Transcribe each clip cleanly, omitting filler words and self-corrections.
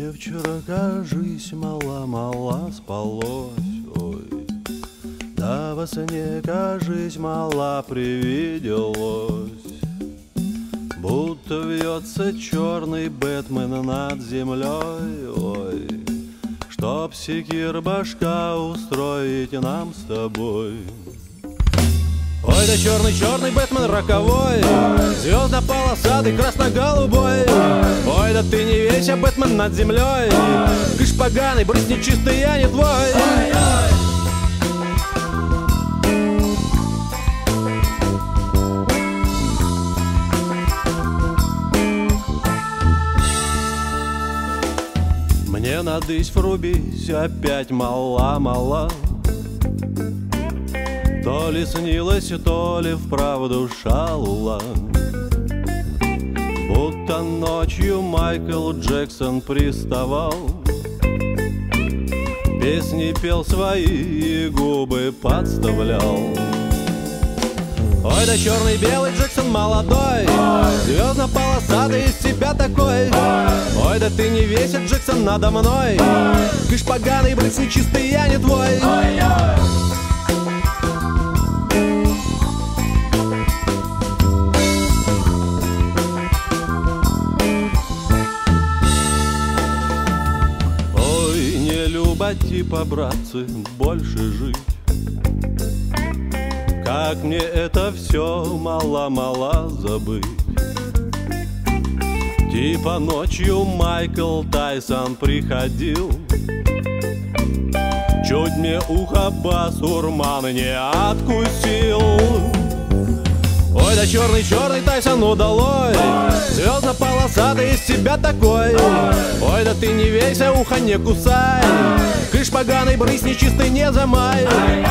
Мне вчера, кажись, мало-мало спалось, ой. Да во сне, кажись, мало привиделось, будто вьется черный Бэтмен над землей, ой. Чтоб секир башка устроить нам с тобой. Ой, да черный-черный Бэтмен роковой, звездно-полосатый, красно-голубой. Ой, да ты не вейся, Бэтмен над землей, кыш поганый, брысь нечистый, я не твой. Мне надысь врубись, опять мала-мала. То ли снилось, то ли вправду шалла, будто ночью Майкл Джексон приставал, песни пел свои и губы подставлял. Ой, да черный-белый Джексон молодой, звездно-полосатый из себя такой. Ой, да ты не вейся, Джексон, надо мной, кыш поганый, брысь нечистый, я не твой. Ой, не люба типа, братцы, больше жить. Как мне это все мало-мало забыть. Типа ночью Майкл Тайсон приходил, чуть мне ухо басурман не откусил. Ой, да черный-черный Тайсон удалой, звездно-полосатый из себя такой. Ой, да ты не вейся, ухо не кусай, кыш поганый, брысь нечистый, не замай.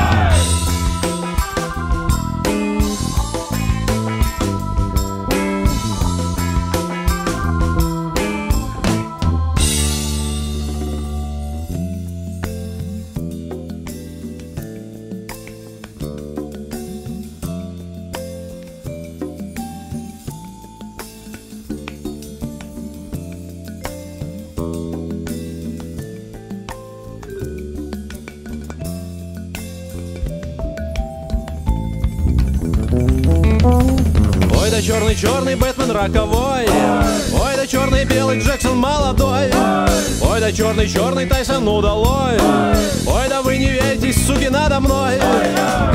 Ой, да черный-черный Бэтмен роковой, ой, да черный-белый Джексон молодой. Ой, да черный-черный Тайсон удалой, ой, да вы не верьтесь, суки, надо мной.